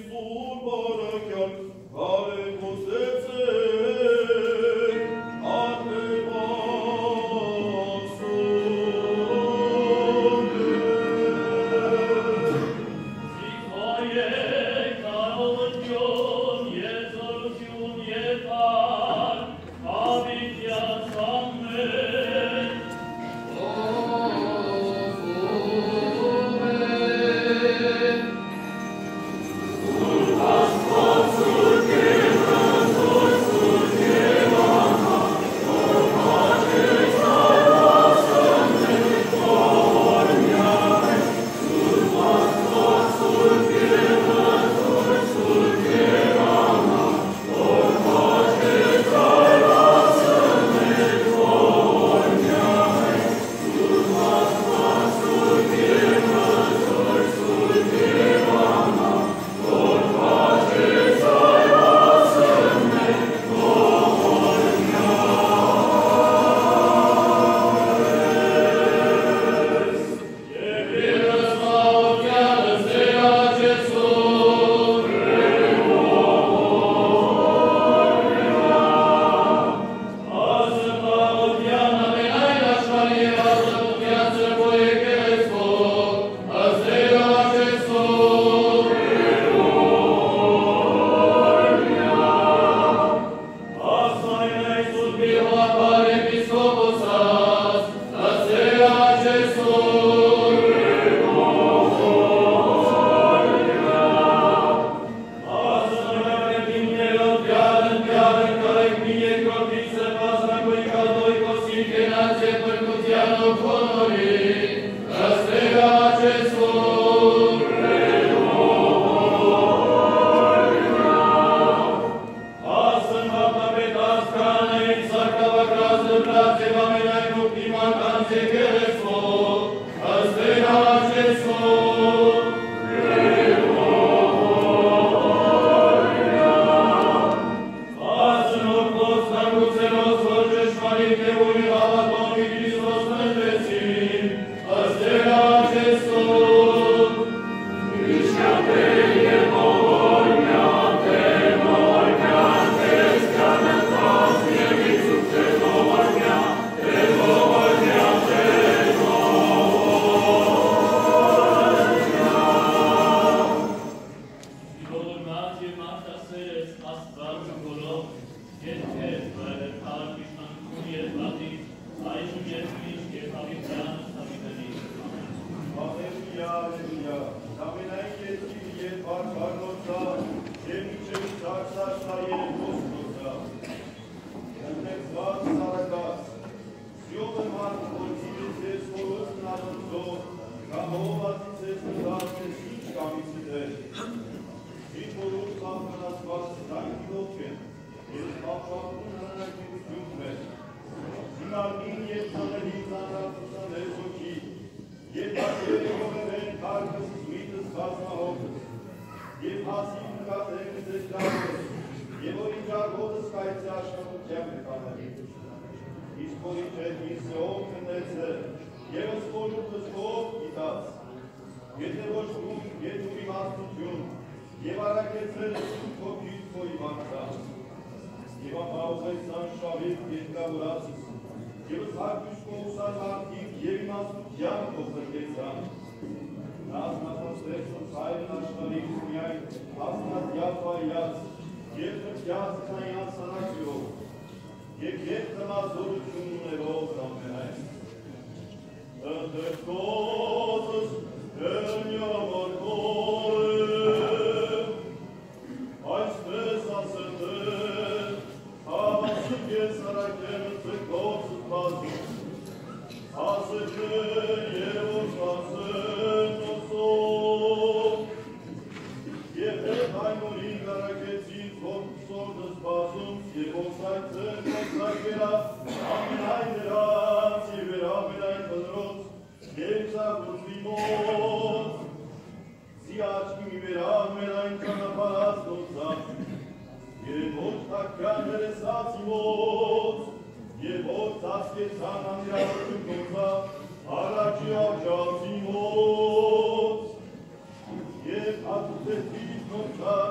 Atât de timp,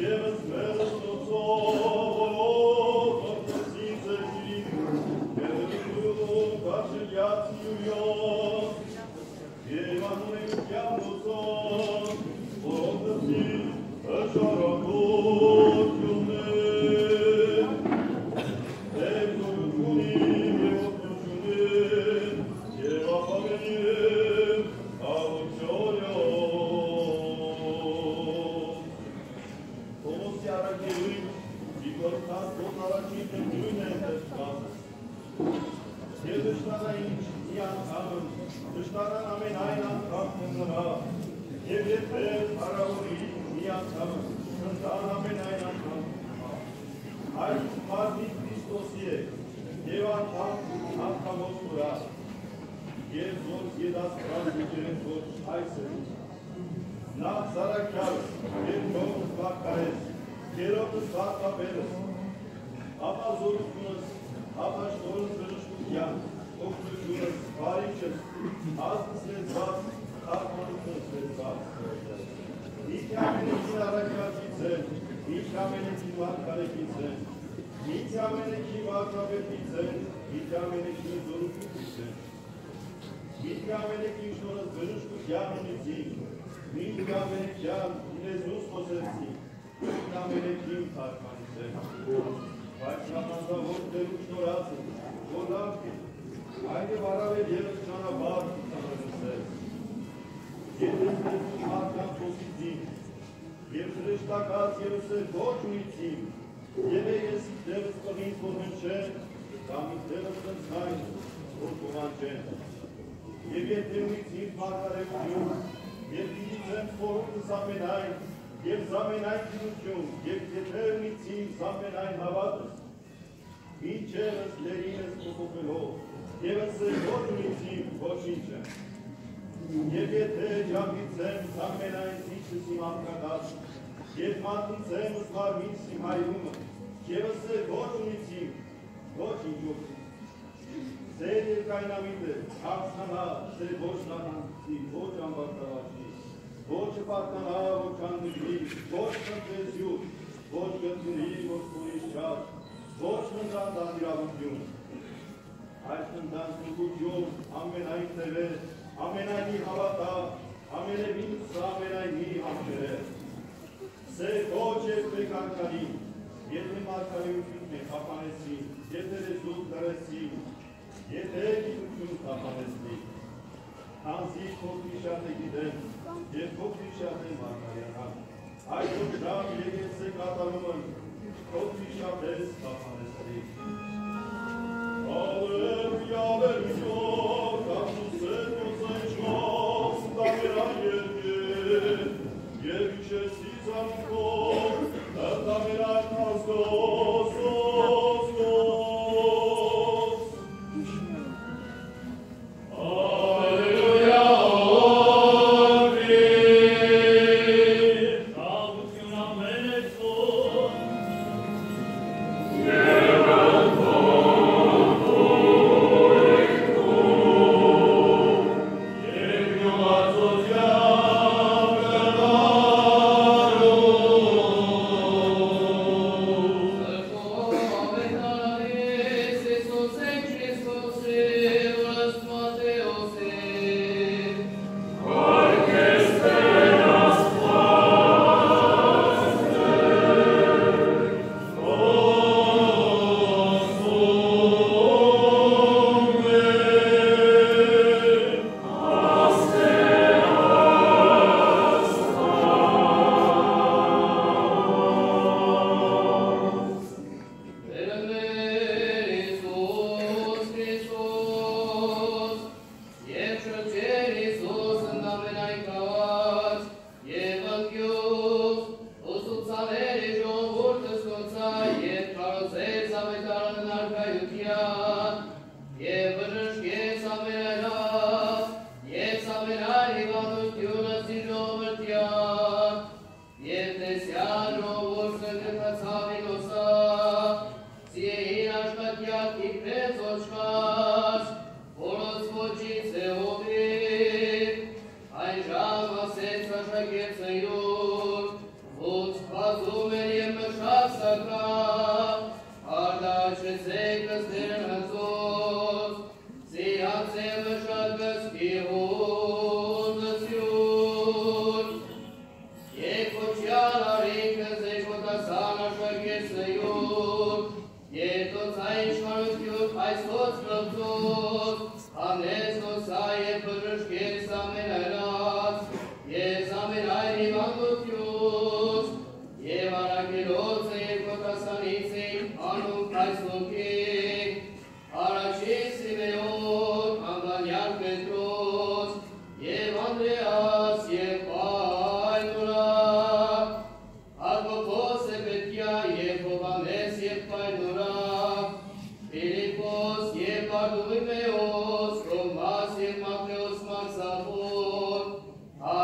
Senhor, vos faz o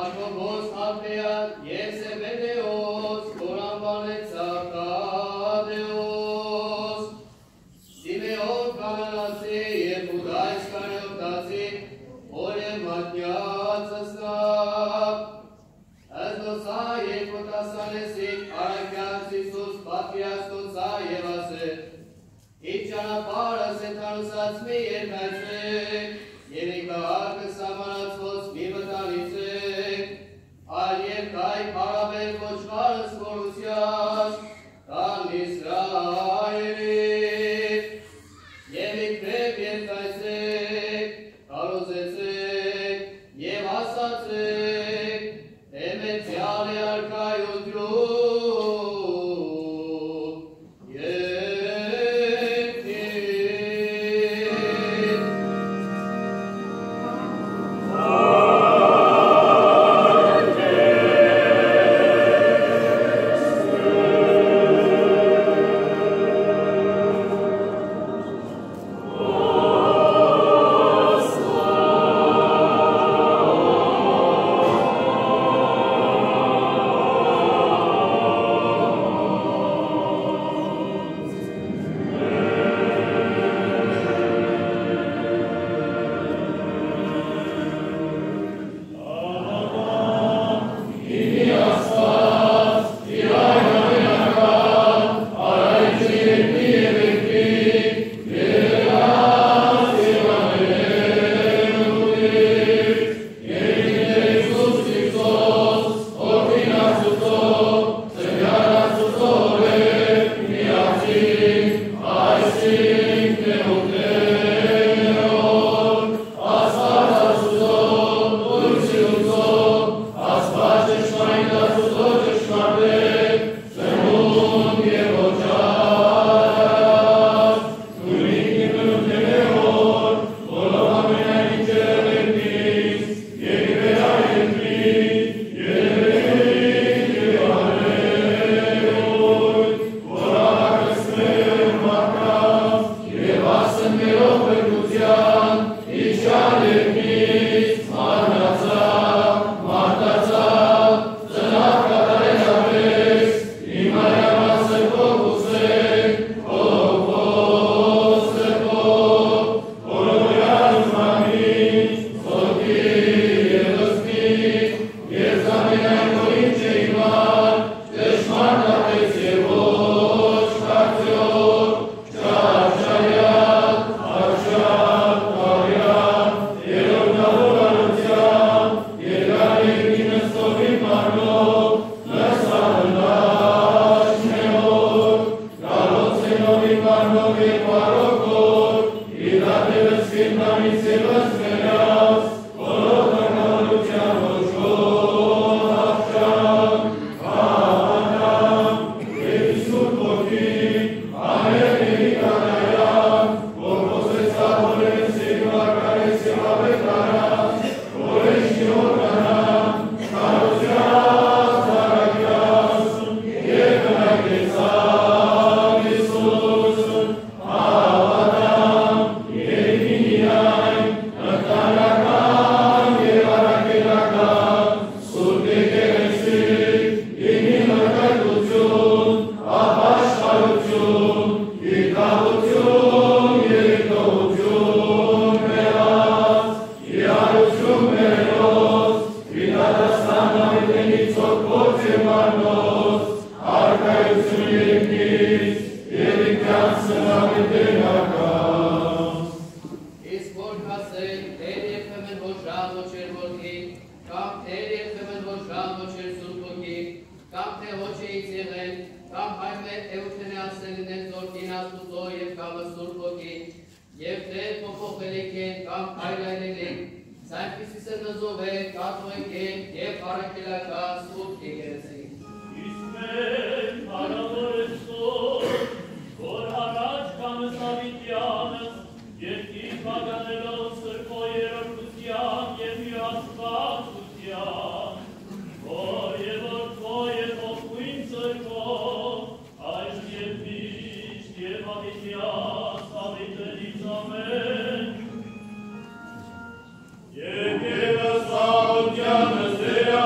Amen.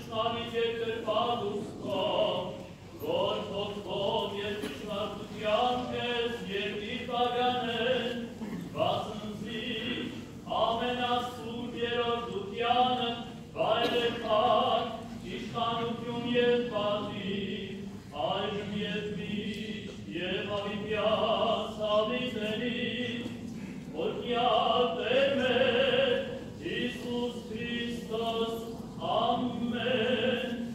Iisus Hristos, Amen.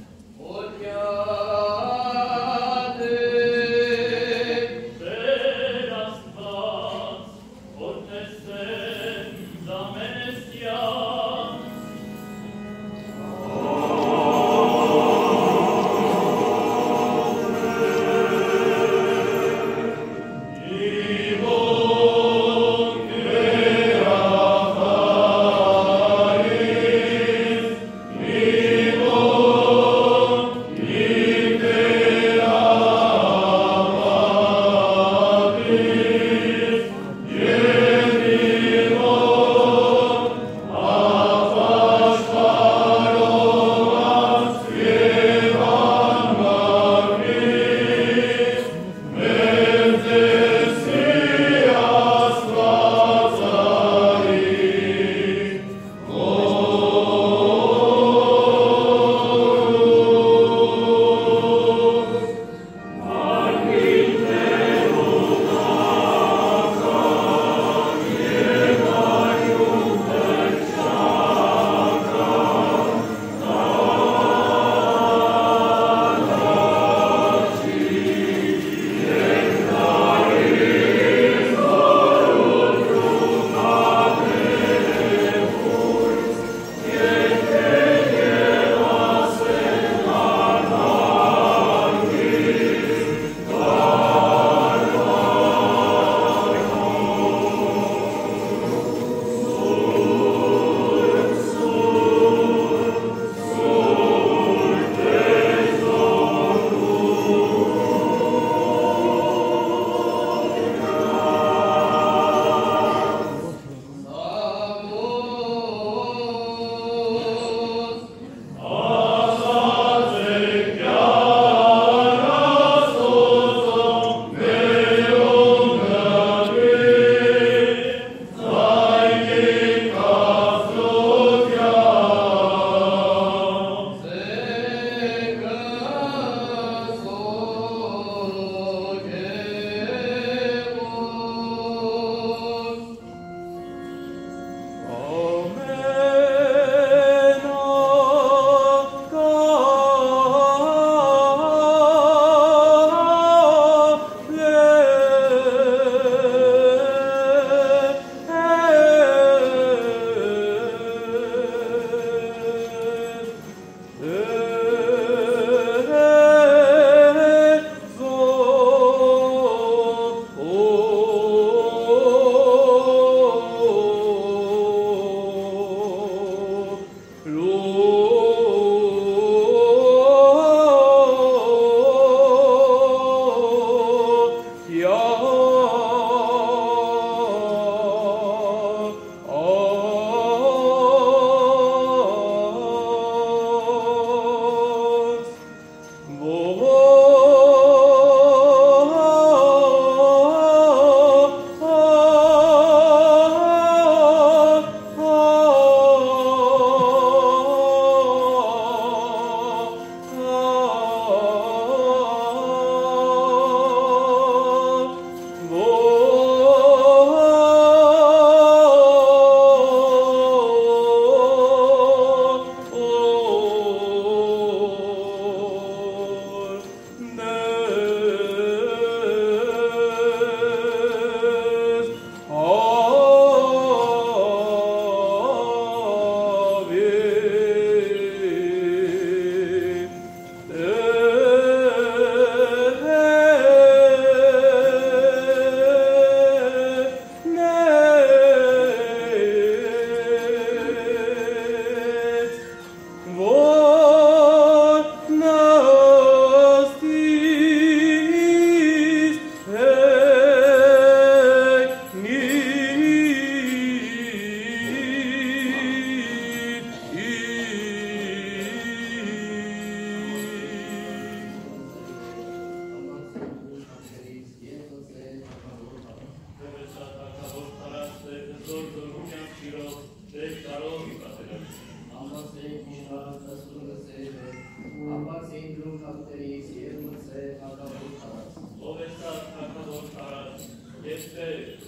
Sancteris Iemuse Acabotaras. Ovesat Acabotaras, este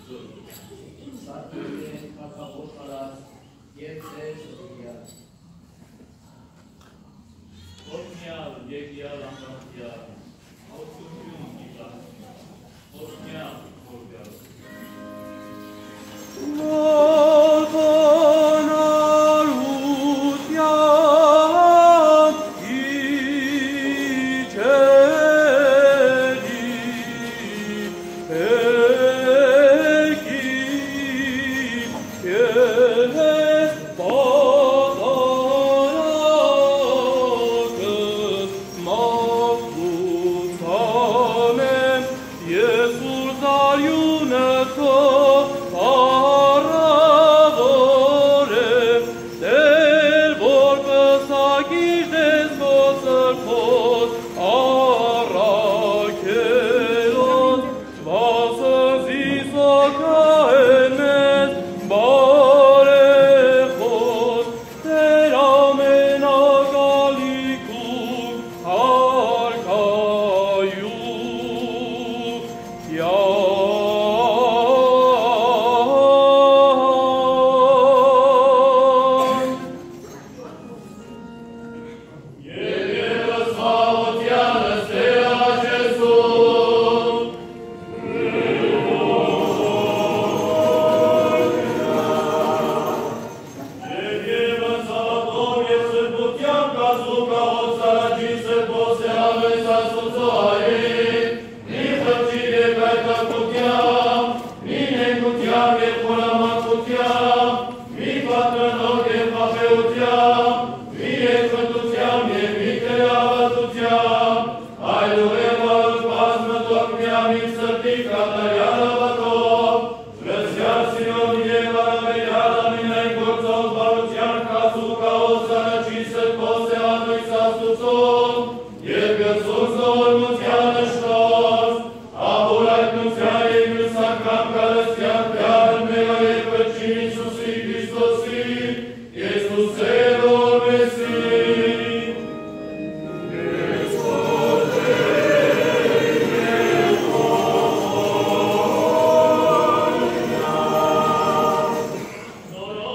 Sancte Acabotaras, este Sofia. Omnial, Egial, Amantial, Autumium Gita, Omnial, Cordial.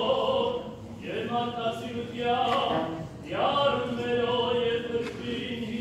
Iar în mereu e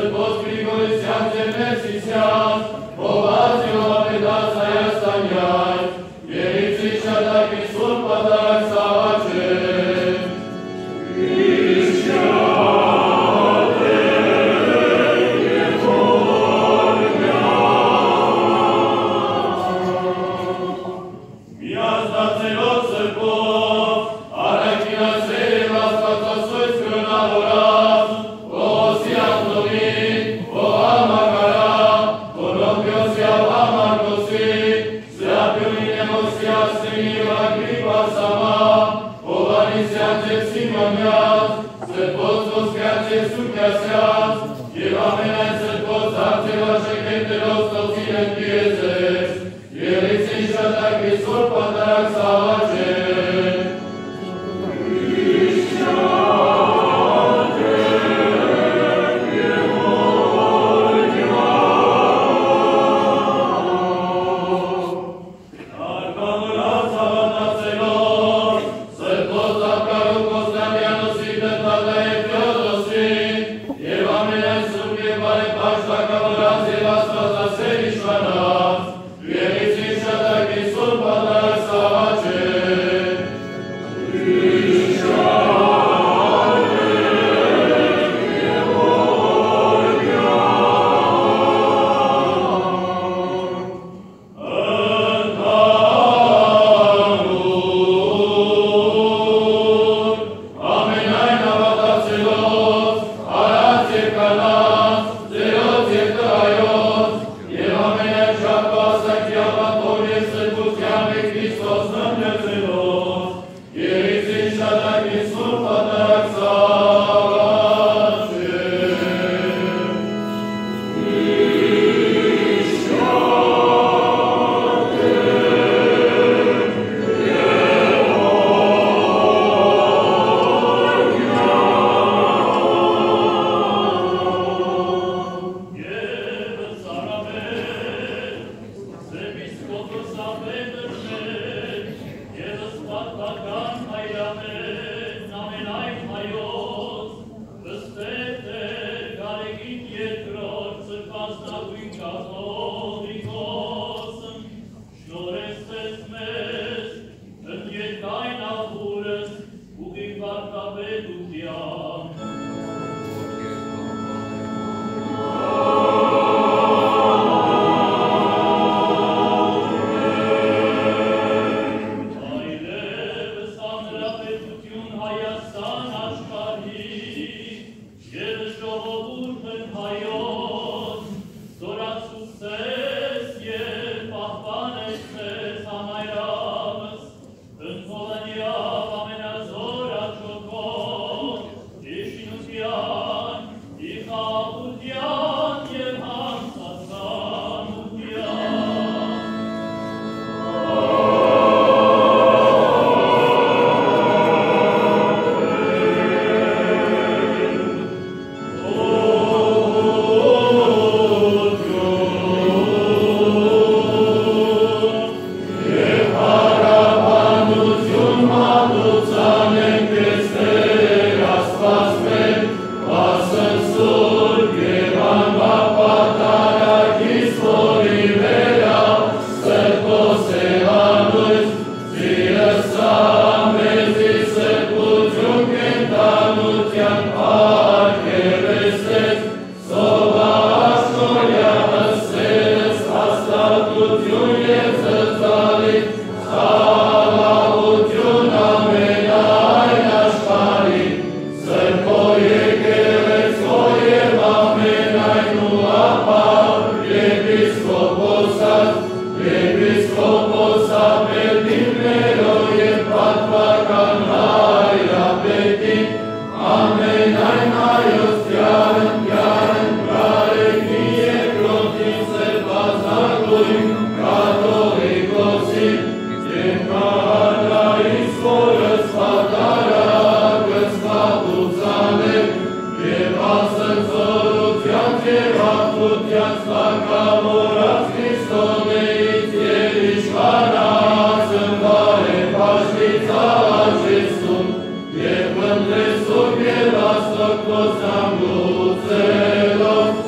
Lasă cu zambuțelor,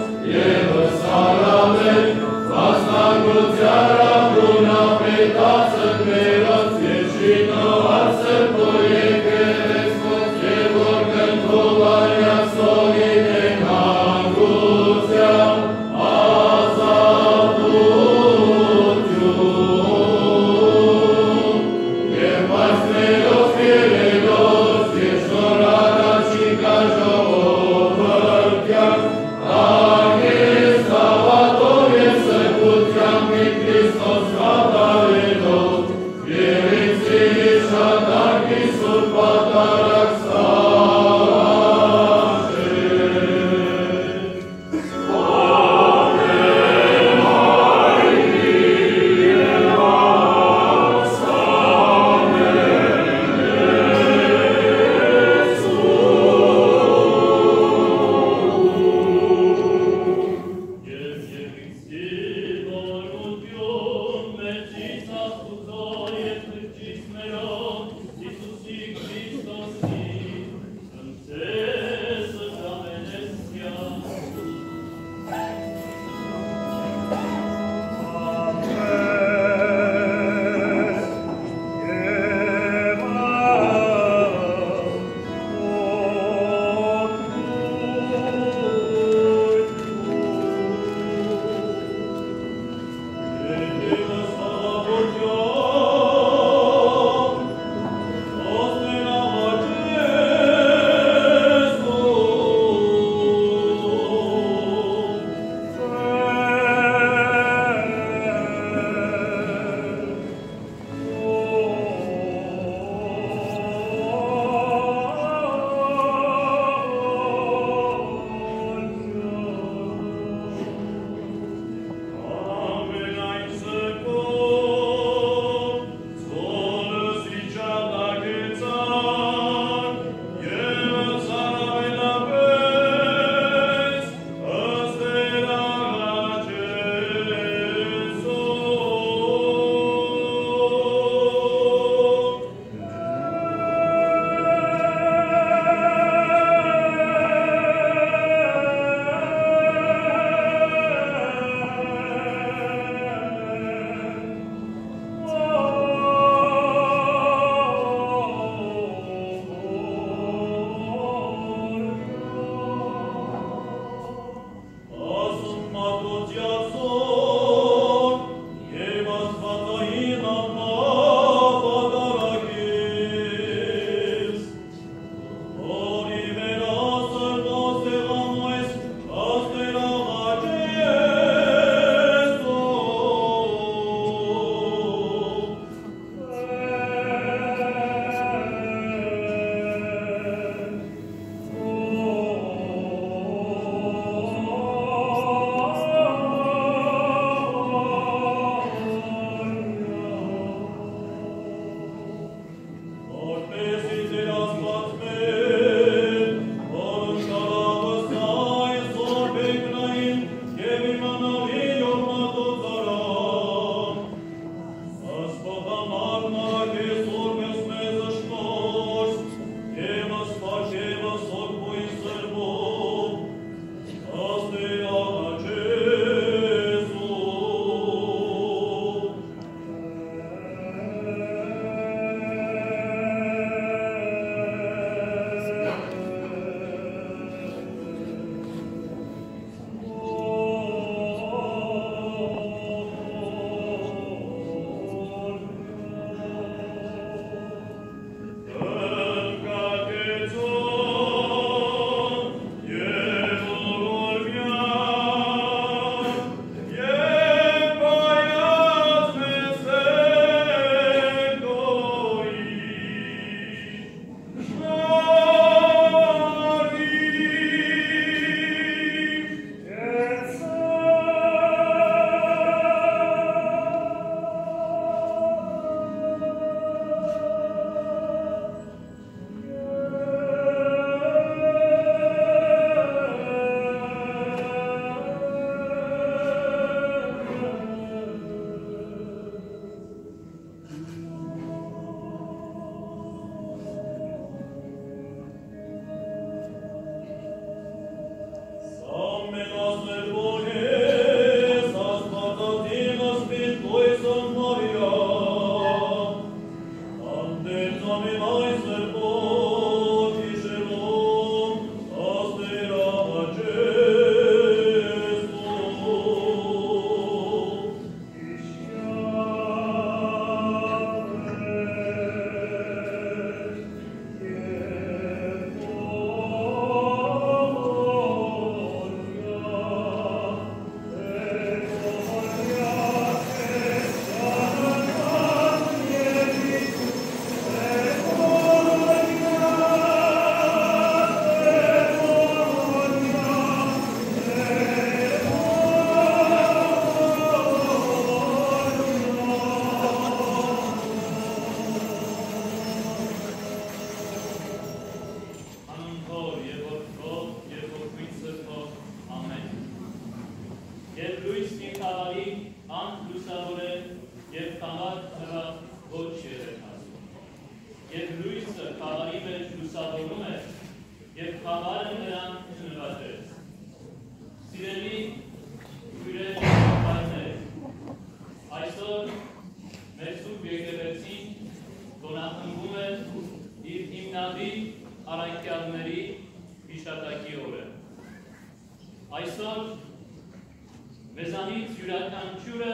Եվ լույս մի խավարի անլուսավոր է, և խամար նրա ոչ երեխաս։ Եվ լույսը խավարի մեջ լուսավորում է, և խավարը նրան չնվաճեց։ Սիրելի հյուրեր բարներ, այսօր մեր Սուրբ եկեղեցին գոնախմբում է իր հիմնադիր առաքյալների հիշատակի օրը։ Այսօր մեզանից յուրաքանչյուրը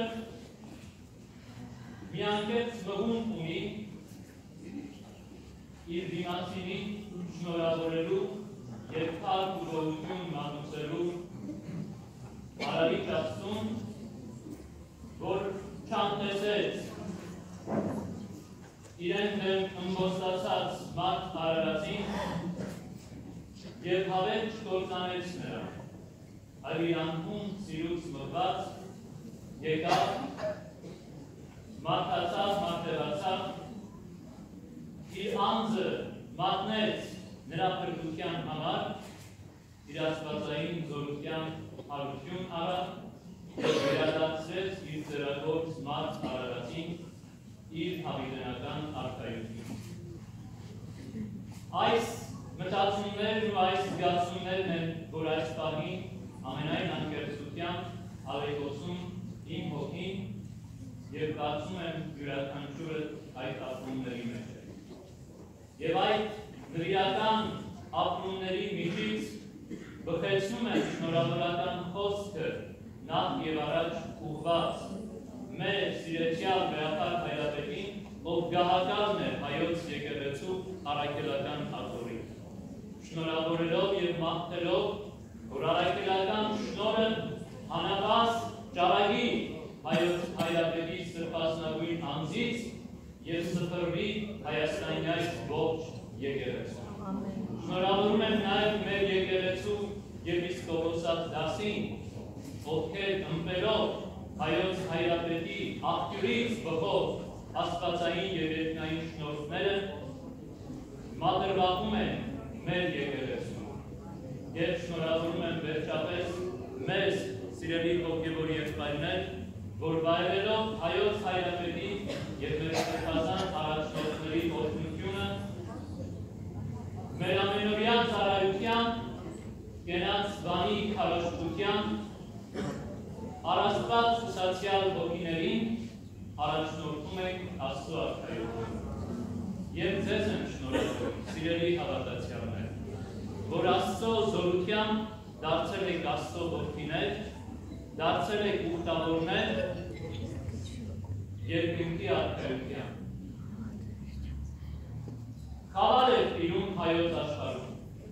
մի անկեղծ մղում ունի իր դիմացինին շնորհավորելու և փառք ու գոհություն մատուցելու Արարիչ Աստծուն, որ չանտեսեց իրեն դեմ ըմբոստացած մարդ Արարածին և հավեր չկործանեց նրան, այլ իր անհուն սիրուց մղված եկավ, մարդացավ, մարդեղացավ, իր անձը մատնեց նրա փրկության համար, իր աստվածային զորության հարություն արավ և վերադարձրեց իր ձեռագործ մարդ Արարածին իր հավիտենական արքայություն։ Այս մտածումներն ու այս զգացումներն են, որ այս պահին ամենայն անկեղծությամբ ալեկոծում իմ հոգին և կարծում եմ յուրաքանչյուրը այդ ապրումների մեջ է։ Եվ այդ նվիրական ապրումների միջից բխեցնում է շնորհավորական խոսքը նախ և առաջ ուղղված մեր սիրեցյալ Վեհապար Հայրապետին, ով գահակալն է հայոց եկեղեցու առաքելական աթոռին, շնորհավորելով և մաղթելով, որ առաքելական շնորհը անաբաց ճառագի հայոց Հայրապետի սրբազնագույն անձից և սփռվի հայաստանյաց ողջ եկեղեցուն։ Շնորհավորում եմ նաև մեր եկեղեցու եպիսկոպոսատ դասին, ովքեր ըմբելով հայոց Հայրապետի աղբյուրից բխող աստվածային և երկնային շնորհները մատրվաղում են մեր եկեղեցում և շնորհավորում եմ վերջապես մեզ սիրելի հոգևոր եղբայրներ, որ վայելելով հայոց Հայրապետի և մեր սրբազան առաջնորդների օրհնությունը մեր ամենօրյա ծառայության, կենաց բանի քարոզչության, առաստված ուսացյալ հոգիներին առաջնորդում ենք Աստծո արքայություն։ Եվ ձեզ եմ շնորհավորում, սիրելի հավատացյալներ, որ Աստծո զորությամբ դարձել եք Աստծո որդիներ, դարձել եք ուխտավորներ երկնքի արքայության։ Խավար եք տիրում հայոց աշխարհում։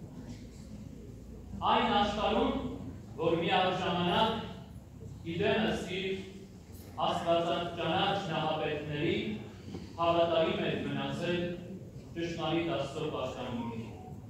Այն աշխարհում, որ միաժամանակ իդենս իր աստվածաճանաչ նահապետների հավատարիմ եք մնացել ճշմարիտ Աստծո պաշտամունքին։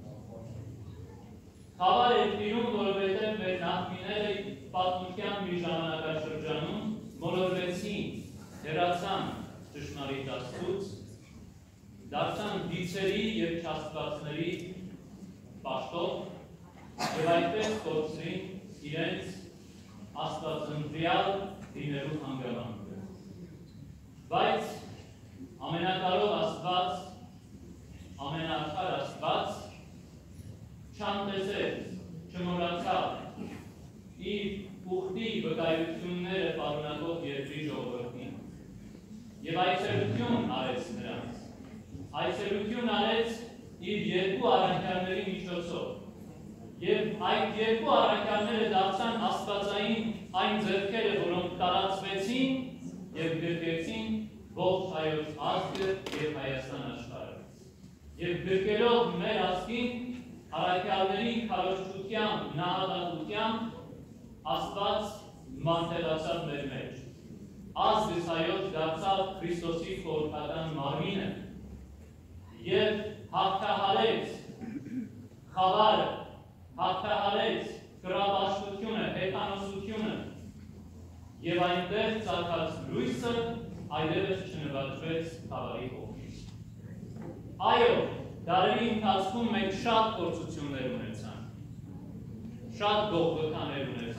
Խավար եք տիրում, որովհետև մեր նախնիները պատմության մի ժամանակաշրջանում մոլորվեցին, հեռացան ճշմարիտ Աստծուց, դարձան դիցերի և չաստվածների պաշտով և այդպես կորցրին իրենց աստվածընտրյալ լինելու հանգամանքը։ Բայց ամենակարող Աստված, ամենաարքար Աստված չանտեսեց, չմոռացավ իր ուխտի վկայությունները պարունակող երկրի ժողովրդին և այցելություն արեց նրանց։ Այցելություն արեց իր երկու առաքյալների միջոցով և այդ երկու առաքյալները դարձան աստվածային այն ձեռքերը, որոնք տարածվեցին և գրկեցին ողջ հայոց ազգը և Հայաստան աշխարհը։ Եվ գրկելով մեր ազգին առաքյալների քարոզչությամբ, նահատակությամբ Աստված մանտեղացավ մեր մեջ։ Ազգս հայոց դարձավ Քրիստոսի խորհրդական մարմինը և հաղթահարեց խավարը, հաղթահարեց կռապաշտությունը, հեթանոսությունը և այնտեղ ծագած լույսը այլևս չնվաճվեց խավարի կողմից։ Այո, դարերի ընթացքում մենք շատ փորձություններ ունեցանք, շատ գողվկաներ ունեցանք,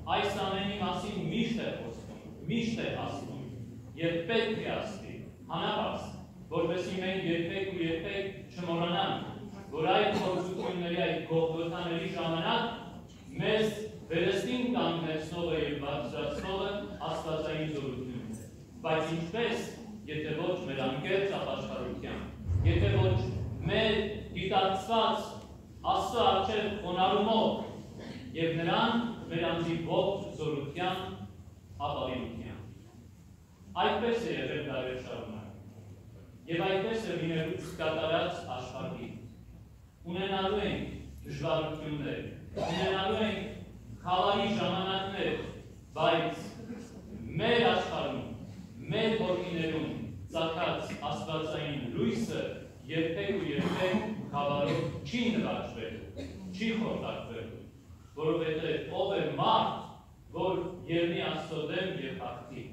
այս ամենի մասին միշտ է խոսում, միշտ է ասում, եւ պետք է ասվի, հանրապարս, որպեսզի մենք երբեք ու երբեք չմոռանանք, որ այդ փորձությունների, այդ գողգոթաների ժամանակ մեզ վերստին կանգնեցնողը եւ բարձրացնողը աստվածային զորությունն է, բայց ինչպես, եթե ոչ մեր անկեղծ ապաշխարությամբ, եթե ոչ մեր դիտարկված Աստծո առջև խոնարհումով եւ նրան մեր անձի ողջ զորությամբ ապավինությամբ։ Այդպես է եղել դարեր շարունակ։ Եվ այդպես է լինելու կատարած աշխարհի։ Ունենալու ենք դժվարություններ, ունենալու ենք խավարի ժամանակներ, բայց մեր աշխարհում, մեր ոտքերում ծագած աստվածային լույսը երբեք ու երբեք խավարով չի նվաճվելու, չի խորտակվելու, որովհետև ով է մարդ, որ ելնի Աստծո դեմ եւ հաղթի։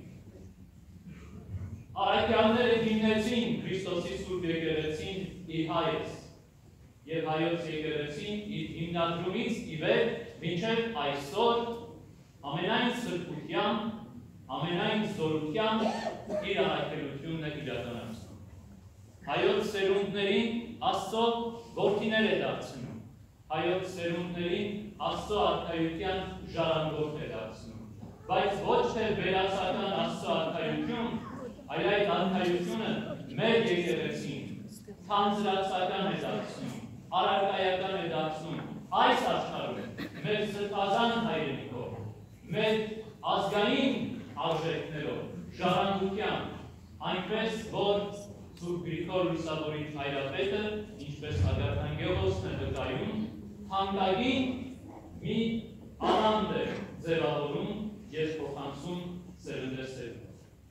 Առաքյալները հիմնեցին Քրիստոսի Սուրբ եկեղեցին իր հայրս եւ հայոց եկեղեցին իր հիմնադրումից ի վեր մինչեւ այսօր ամենայն սրբությամբ, ամենայն զորությամբ իր առաքելությունն է իրականացնում։ Հայոց սերունդներին Աստծո որդիներ է դարձնում, հայոց սերունդներին Աստծո արքայության ժառանգորդ է դարձնում, բայց ոչ թե վերացական Աստծո արքայություն, այլ այդ արքայությունը մեր եկեղեցին թանձրացական է դարձնում, առարկայական է դարձնում, այս աշխարհում մեր սրբազան հայրենիքով, մեր ազգային արժեքներով, ժառանգությամբ, այնպես որ Սուրբ Գրիգոր Լուսավորիչ հայրապետը, ինչպես Ագարքանգելոսն է վկայում, թանկագին մի առանդ է ձևավորում և փոխանցում սերնդեսերուն։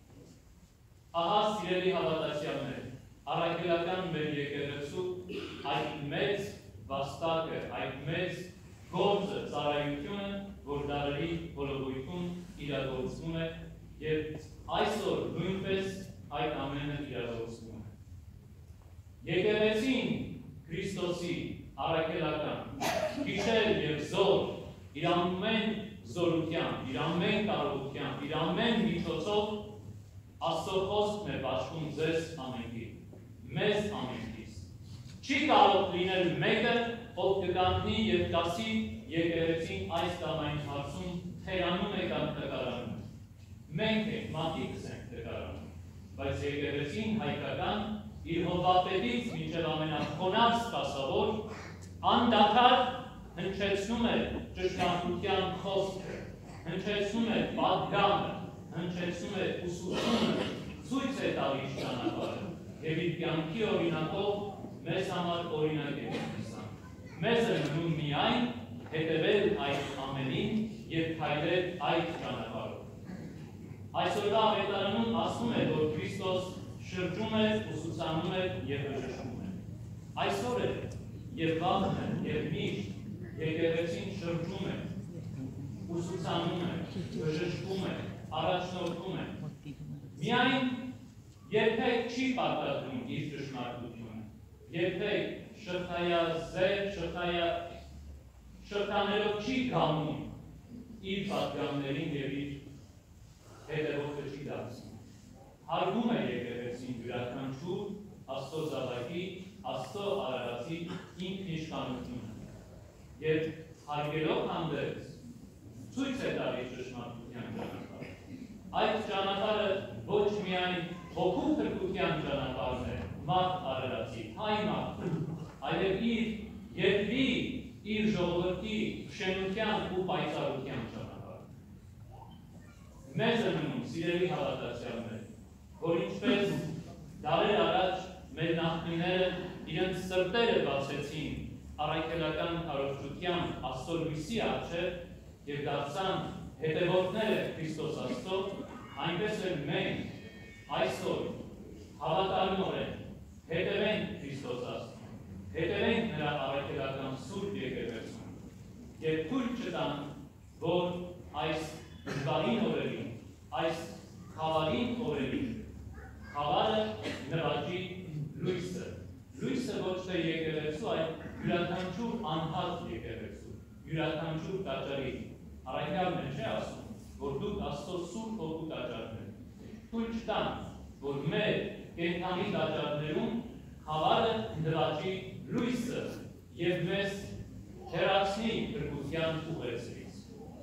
Ահա սիրելի հավատացյալներ, առաքելական մեր եկեղեցու այդ մեծ վաստակը, այդ մեծ գործը, ծառայությունը, որ դարերի բոլորույթում իրագործվում է և այսօր նույնպես այդ ամենը իրագործվում է։ Եկեղեցին Քրիստոսի առաքելական, գիշեր և զոր իր ամեն զորությամբ, իր ամեն կարողությամբ, իր ամեն միջոցով Աստծո խոսքն է բաշխում ձեզ ամենքի, մեզ ամենքից։ Չի կարող լինել մեկը, ով կկանգնի և կասի եկեղեցին այս կամ այն հարցում թերանում է կամ տկարանում։ Մենք ենք, մարդիկս ենք տկարանում, բայց եկեղեցին հայկական իր հովվապետից մինչև ամենախոնավ սպասավոր անդադար հնչեցնում է ճշմարտության խոսքը, հնչեցնում է պատգամը, հնչեցնում է ուսուցումը, ցույց է տալիս ճանապարհը եւ իր կյանքի օրինակով մեզ համար օրինակ է դարձան։ Մեզ է մնում միայն հետևել այդ ամենին եւ քայլել այդ ճանապարհով։ Այսօրվա ավետարանում ասում է, որ Քրիստոս շրջում է, ուսուցանում է եւ բժշկում է։ Այսօր է եւ վաղն է եւ միշտ եկեղեցին շրջում է, ուսուցանում է, բժշկում է, առաջնորդում է։ Միայն երբեք չի պարտադրում իր ճշմարտությունը, երբեք շղթաներով չի գանում իր պատգամներին եւ իր հետևորդը չի դարձնում։ Հարգում է եկեղեցին յուրաքանչյուր Աստծո զավակի, Աստծո արարածի ինքնիշխանությունը եւ հարգելով հանդերձ ցույց է տալիս ճշմարտության ճանապարհը։ Այդ ճանապարհը ոչ միայն հոգու փրկության ճանապարհն է, մարդ արարածի, հայ մարդու, այլև իր երկրի, իր ժողովրդի շենության ու պայծառության ճանապարհը։ Մեզ է մնում, սիրելի հավատացյալներ, որ ինչպես դարեր առաջ մեր նախնիները իրենց սրտերը բացեցին առաքելական քարոզչությամբ Աստծո լույսի առջև եւ դարձան հետևորդները Քրիստոս Աստծո, այնպես էլ մենք այսօր հավատարմորեն հետևենք Քրիստոս Աստծուն, հետևենք նրա առաքելական սուրբ եկեղեցուն եւ թույլ չտանք, որ այս դժվարին օրերին, այս խավարին օրերին խավարը նվաճի լույսը ոչ թե եկեղեցու, այլ յուրաքանչյուր անհատ եկեղեցու, յուրաքանչյուր տաճարի, Առաքյալն է չէ ասում, որ դուք Աստծո սուրբ հոգու տաճարներ եք։ Թույլ չտան, որ մեր կենդանի տաճարներում խավարը դրաճի լույսը եւ մեզ հեռացնի փրկության ուղերձից։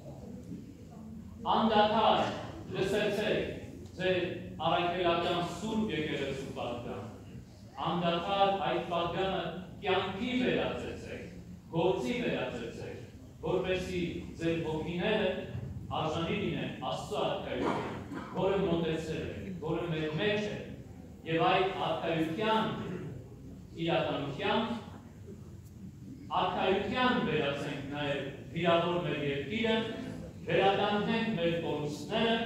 Անդադար լսեցեք ձեր առաքելական սուրբ եկեղեցու պատգան։ Անդադար այդ պատգանը կյանքի վերածեցեք, գործի վերածեցեք, որպեսզի ձեր հոգիները արժանի լինեն Աստծո արքայության, որը մոտեցել է, որը մեր մեջ է, եւ այդ արքայության իրականության արքայության վերածենք նաեւ վիրավոր մեր երկիրը, վերականգնենք մեր կորուստները,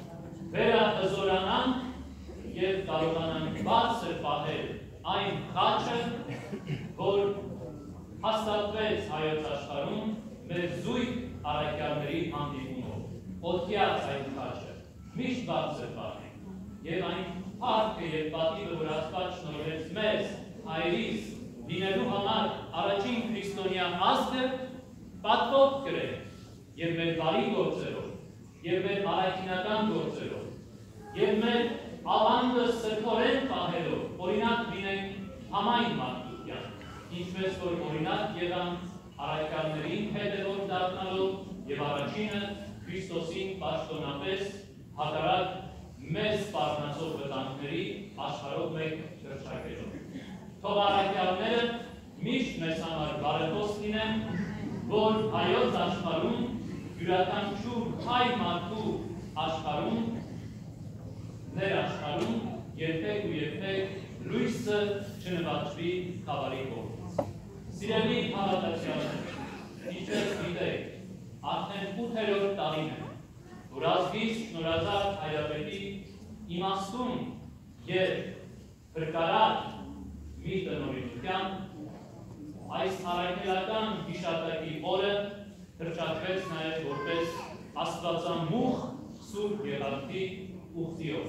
վերահզորանանք եւ կարողանանք բարձր պահել այն խաչը, որ հաստատվեց հայոց աշխարհում մեր զույգ առաքյալների հանդիպումով, օդյաց այդ խաչը, միշտ բարձր պահենք եւ այն փառքը եւ պատիվը, որ Աստված շնորհեց մեզ, հայրից, լինելու համար առաջին քրիստոնյա ազգը պատվով կրենք եւ մեր բարի գործերով, եւ մեր առաքինական գործերով, եւ մեր ավանդը սրբորեն պահելով, օրինակ լինենք համայն մարդկության, ինչպես որ օրինակ եղան առաքյալներին հետևող դառնալով եւ առաջինը Քրիստոսին պաշտոնապես հակառակ մեզ սպառնացող վտանգների աշխարհով մեկ կրճակելով։ Թող առաքյալները միշտ մեզ համար բարեփոխ լինեն, որ հայոց աշխարհում յուրաքանչյուր հայ մարդու աշխարհում, ներաշխարհում երբեք ու երբեք լույսը չնվաճվի խավարի կողմից։ Սիրելի հավատացյալներ, ինչպես գիտեք, արդեն 8-րդ տարին է, որ ազգիս շնորհազարդ հայրապետի իմաստուն եւ փրկարար մի տնօրինության այս առաքելական հիշատակի օրը հռչակվեց նաև որպես աստվածամուխ Սուրբ Եղանակի ուխտիով։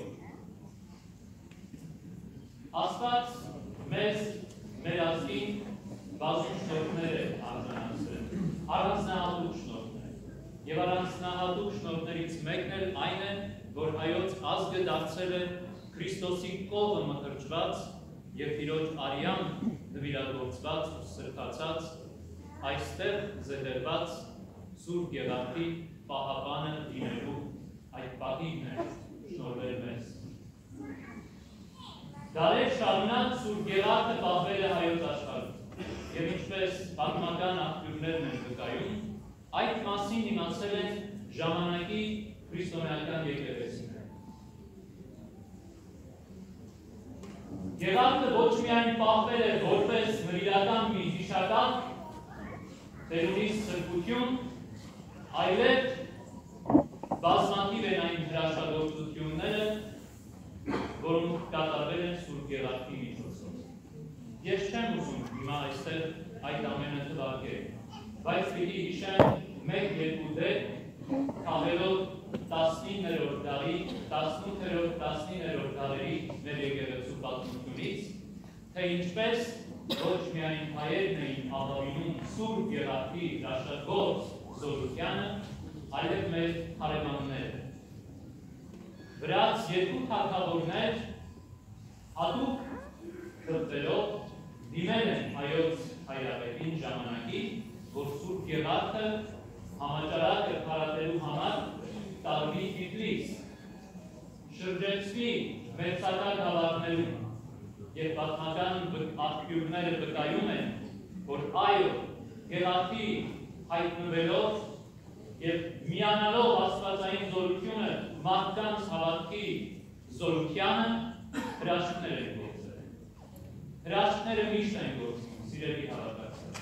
Աստված մեզ, մեր ազգին բազում շնորհներ է արժանացրել, առանձնահատուկ շնորհներ։ Եվ առանձնահատուկ շնորհներից մեկն էլ այն է, որ հայոց ազգը դարձել է Քրիստոսի կողը մխրճված եւ Տիրոջ արյան նվիրագործված ու սրբացած, այստեղ զետերված Սուրբ Եղանակի պահապանը լինելու այդ պատիվն է շնորհվել մեզ։ Դարեր շարունակ Սուրբ Եղանակը պահվել է հայոց աշխարհում եւ ինչպես պատմական աղբյուրներն են վկայում, այդ մասին իմացել են ժամանակի քրիստոնեական եկեղեցիները։ Եղանակը ոչ միայն պահվել է որպես նվիրական մի հիշատակ, Տերունի սրբություն, այլև բազմաթիվ են այն հրաշագործությունները, որոնք կատարվել են Սուրբ Եղանակի միջոցով։ Ես չեմ ուզում հիմա այստեղ այդ ամենը թվարկել, բայց պիտի հիշեմ մեկ-երկու դեպք, քաղելով 19-րդ դարի, 18-րդ, 19-րդ դարերի մեր եկեղեցու պատմությունից, թե ինչպես ոչ միայն հայերն էին ապավինում Սուրբ Եղանակի հրաշագործ զորությանը, այլև մեր հարևանները։ Վրաց երկու թագավորներ հատուկ խնդրելով դիմել են հայոց հայրապետին ժամանակի, որ Սուրբ Եղանակը համաճարակը փարատելու համար տարվի Թիֆլիս, շրջեցվի մեծակա գավառներում, եւ պատմական աղբյուրները վկայում են, որ այո, Եղանակի հայտնվելով եւ միանալով աստվածային զորությունը մարդկանց հավատքի զորությանը հրաշքներ են գործել։ Հրաշքները միշտ են գործում, սիրելի հավատացյալ։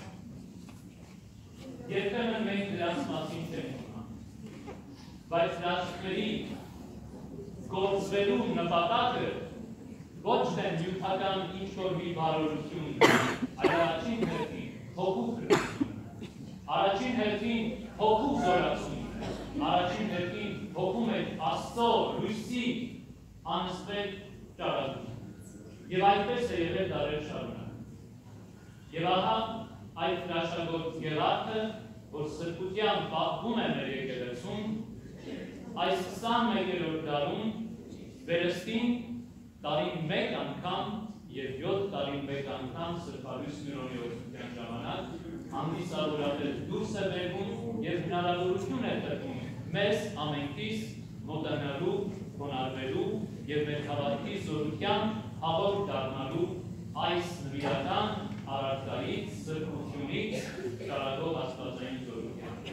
Երբեմն մենք դրանց մասին չենք իմանում, բայց հրաշքների գործվելու նպատակը ոչ թե նյութական ինչ-որ մի բարօրություն, այլ առաջին հերթին հոգու քրտություն, առաջին հերթին հոգու զորացում, առաջին հերթին հոգու մեջ Աստծո լույսի անսպետ ճառագում։ Եվ այդպես է եղել դարեր շարունակ։ Եվ ահա այդ հրաշագործ Եղանակը որ սրբության պահվում է մեր եկեղեցում, այս 21-րդ դարում վերստին տարին մեկ անգամ և 7 տարին մեկ անգամ սրբալույս Միրոնի օրհնության ժամանակ հանդիսավորապես դուրս է բերվում և հնարավորություն է տրվում մեզ ամենքիս մոտենալու, խոնարհվելու և մեր հավատքի զորության հաղորդ դառնալու այս նվիրական առարկայից, սրբությունից շարակող աստվածային զորության։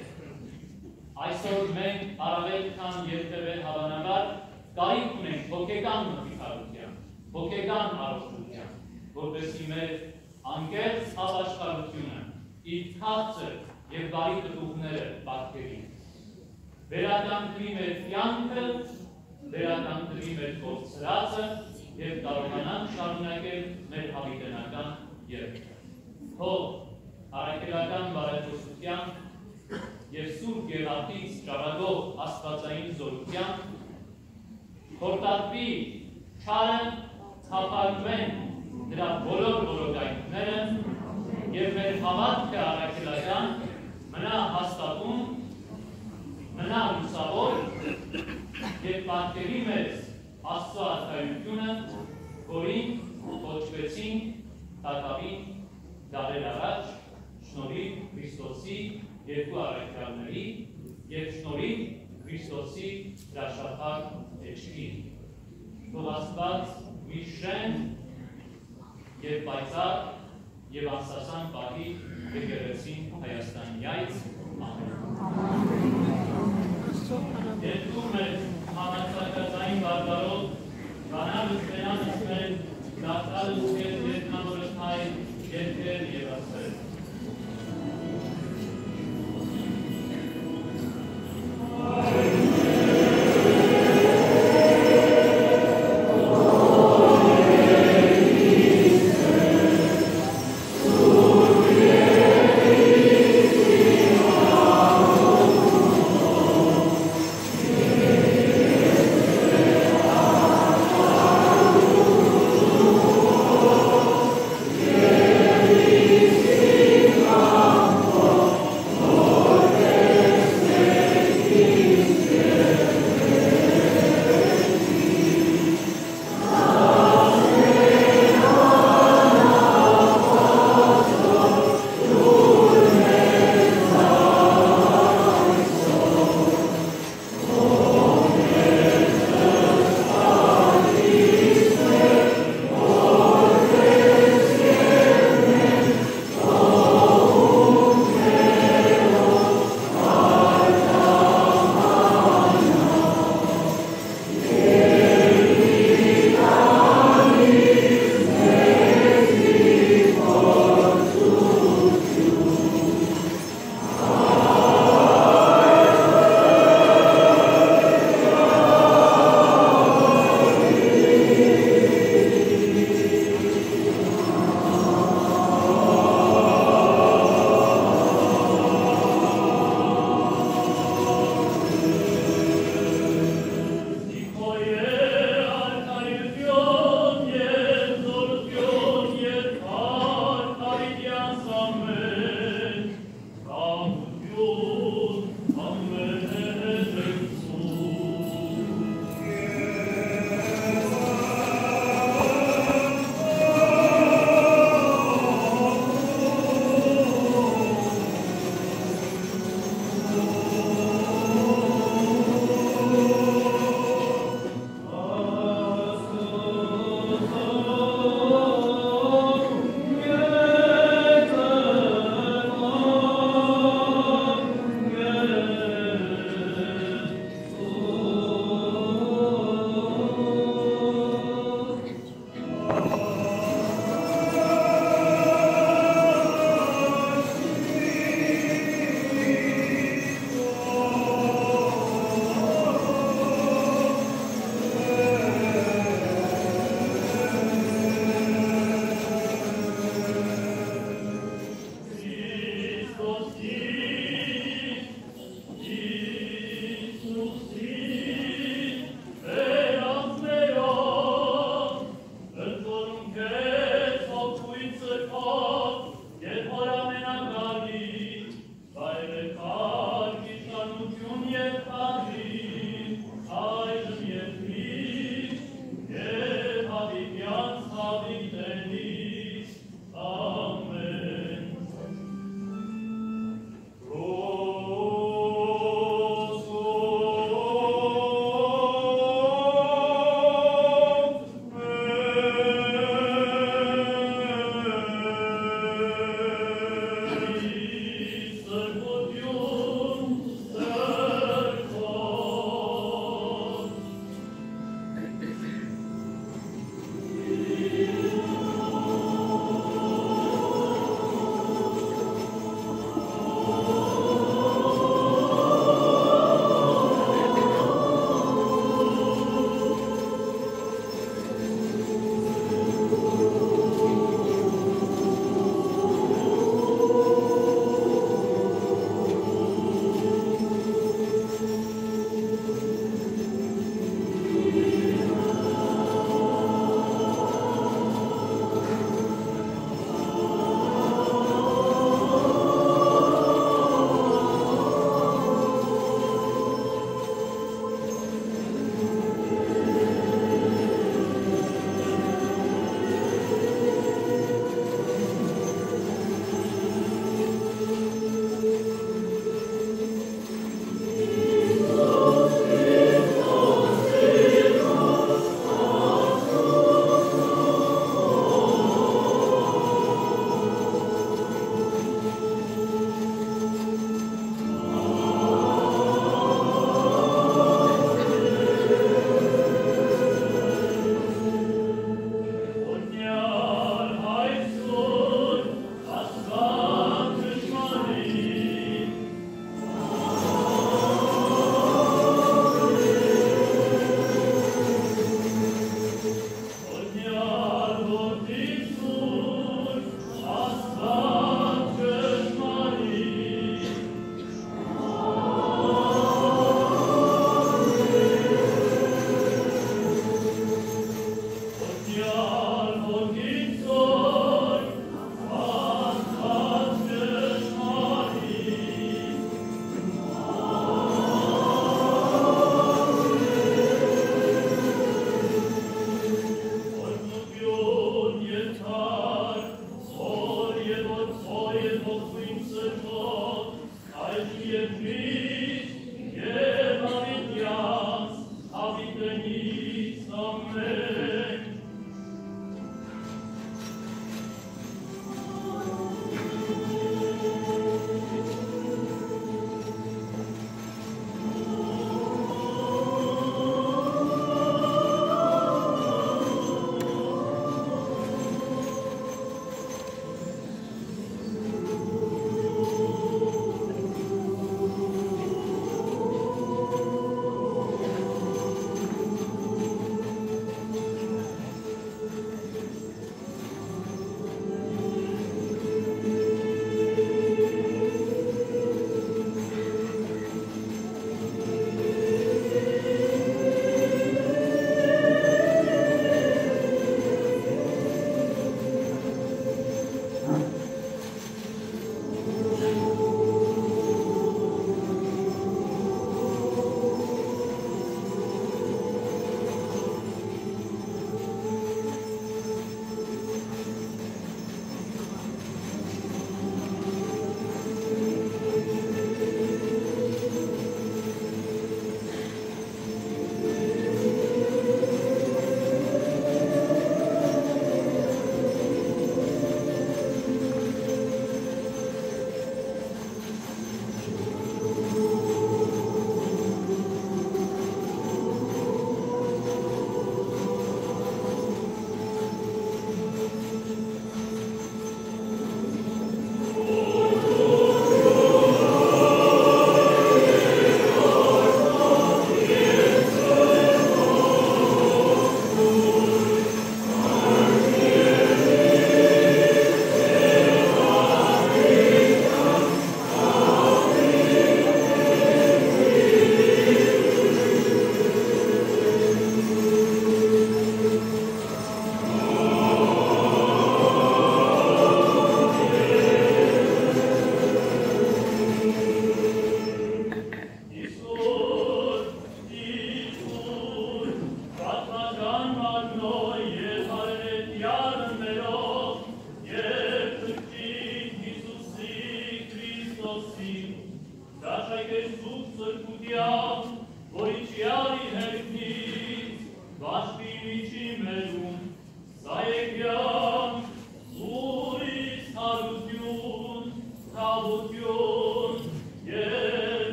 Այսօր մենք առավել քան երբևէ հավանաբար կարիք ունենք հոգեկան մխիթարության, հոգեկան առողջության, որպեսզի մեր անկեղծ ապաշխարությունը իր քաղցր և բարի պտուղները պարգևի։ Վերականգնի մեր կյանքը, վերականգնի մեր կորցրածը և կարողանանք շարունակել մեր հավիտենական երգը։ Թող առաքելական բարեփոխության և Սուրբ Գեղարդից շարակող աստվածային զորությամբ խորտակվի չարը, թափանցվեն նրա բոլոր որոտայինները և մեր հավատքը առաքելական մնա հաստատում, մնա լուսավոր և պարգևի մեզ Աստծո արքայությունը, որին կոչվեցինք Թագավին դարեր առաջ, շնորհիվ Քրիստոսի երկու առաքյալների և շնորհիվ Քրիստոսի հրաշափակ էջքի։ Թող Աստված մի շեն և պայծառ և անսասան պահի եկեղեցին Հայաստանյայց։ Ամեն։ Երկու մեր համարձակածային բարբարով բանալուց բենանս մեր դարձալուց և երկնավորս հայ երկեր և ասել։ Oh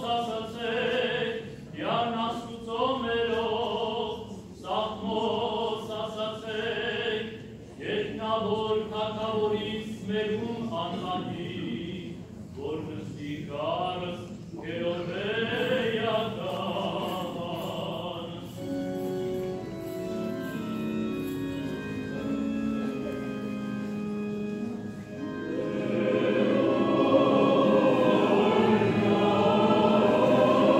Amen.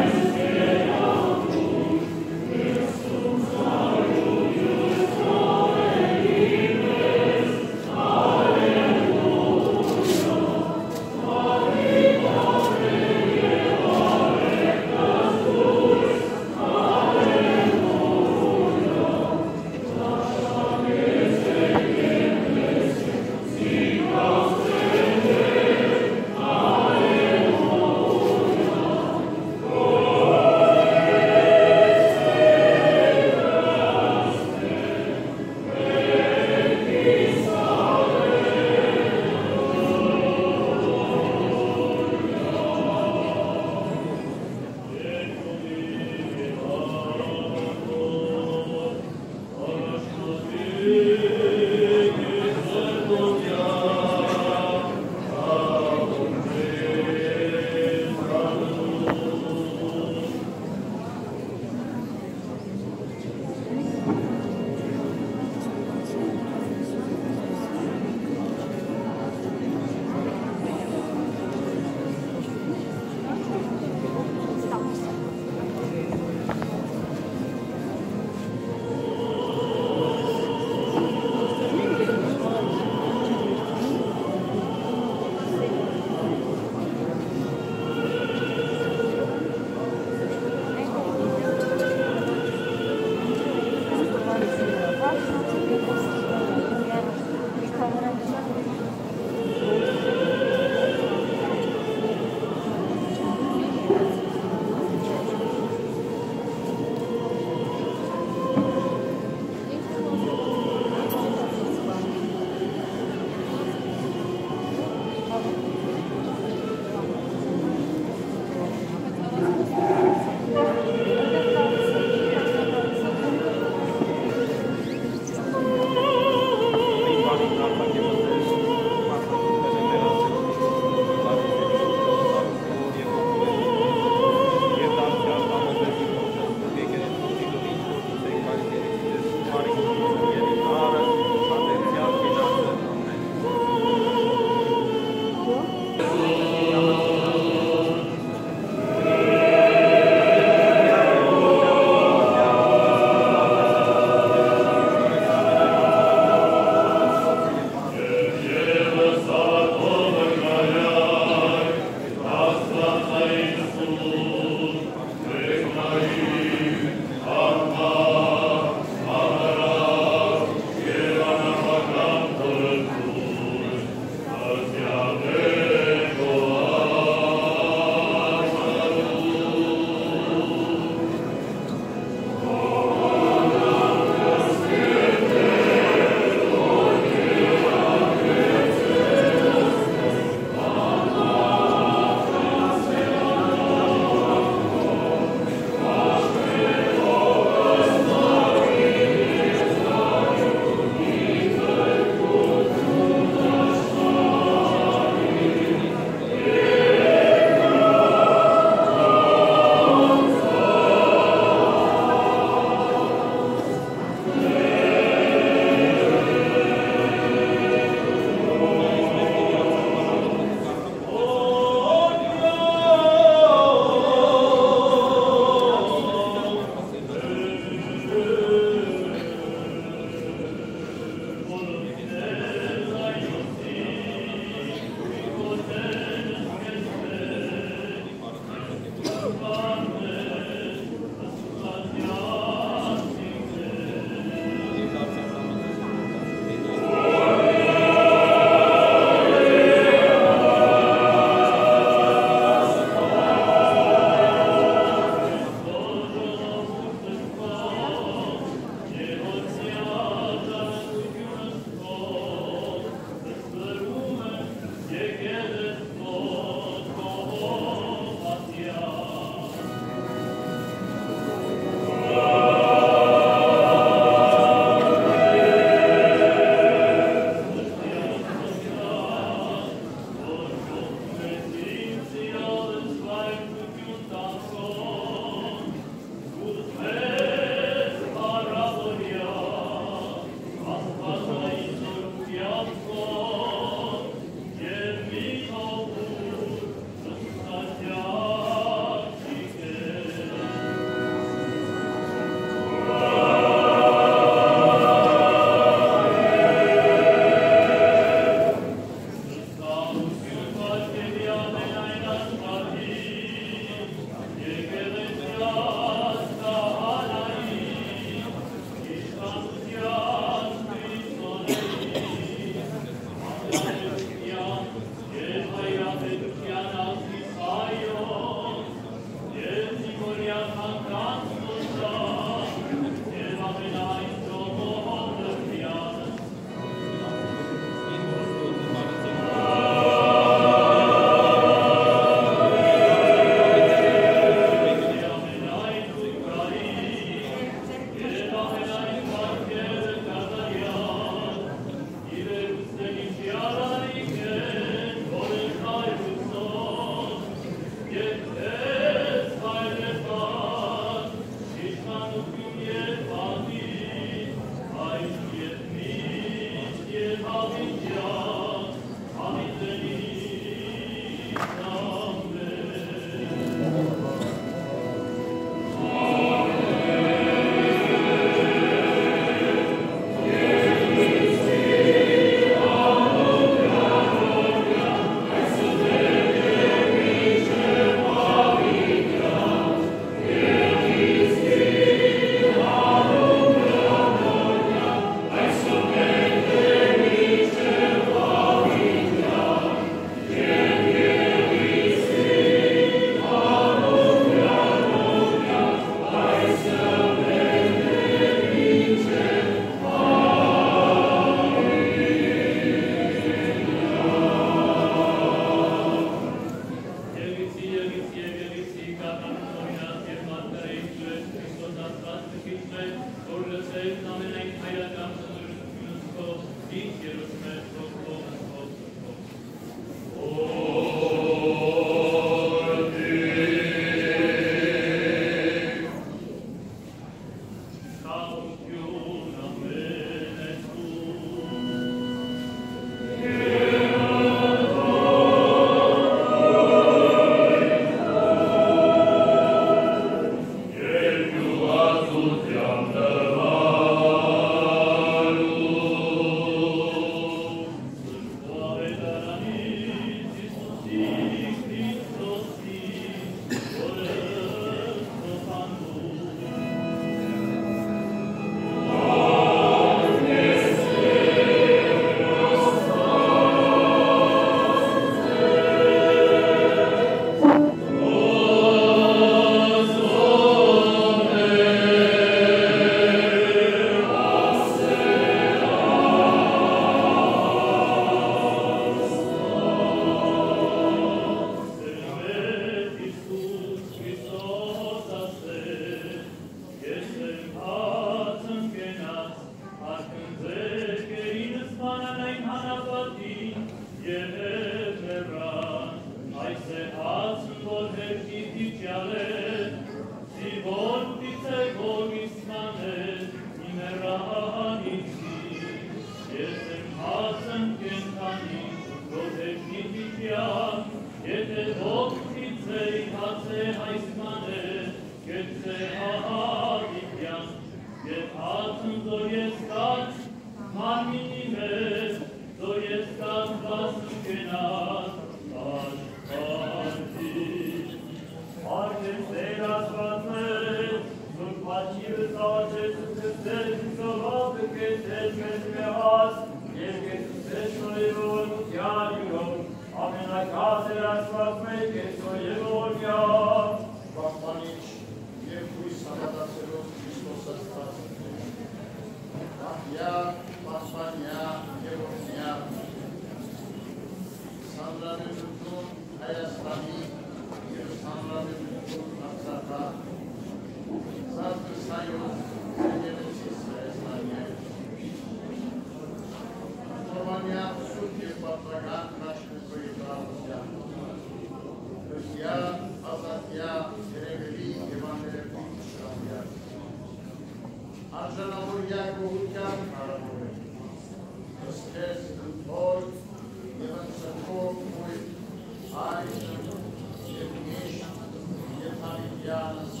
Ai,